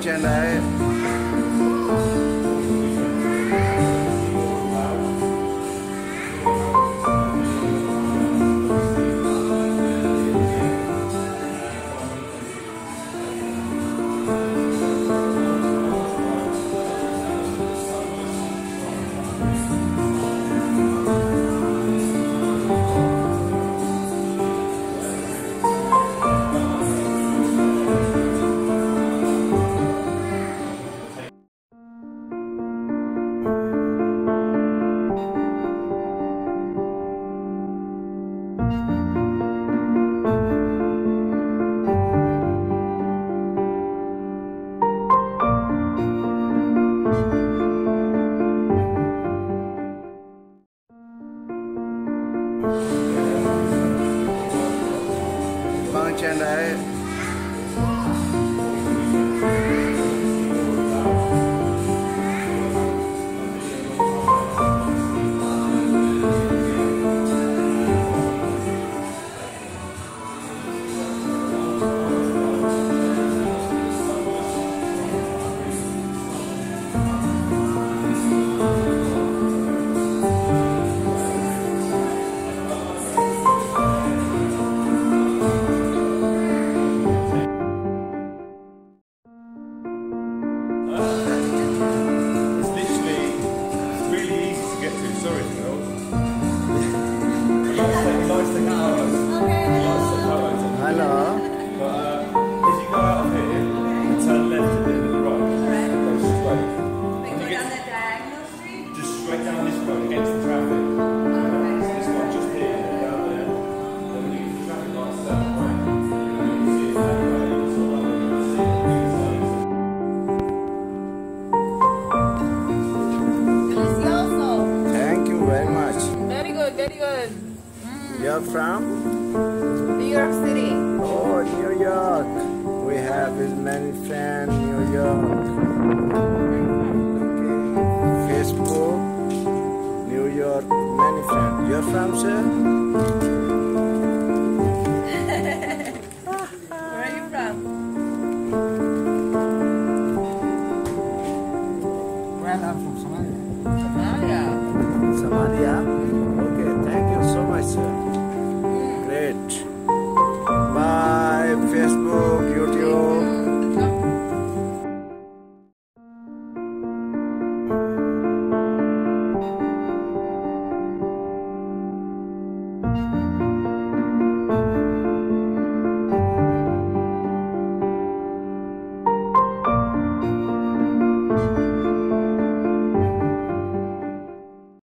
पाँच एंड आए। पाँच एंड आए। Hello. If you go out of here and turn left a bit to the right, go straight. Like go down that diagonal street? Just straight down this road against the traffic. So this one just here and down there. Then when you get the traffic lights down the right, you can see it that way. It's all over. You can see it. Delicioso. Thank you very much. Very good, very good. You're from? New York City. Oh, New York. We have many friends in New York. Facebook, New York, many friends. You're from, sir?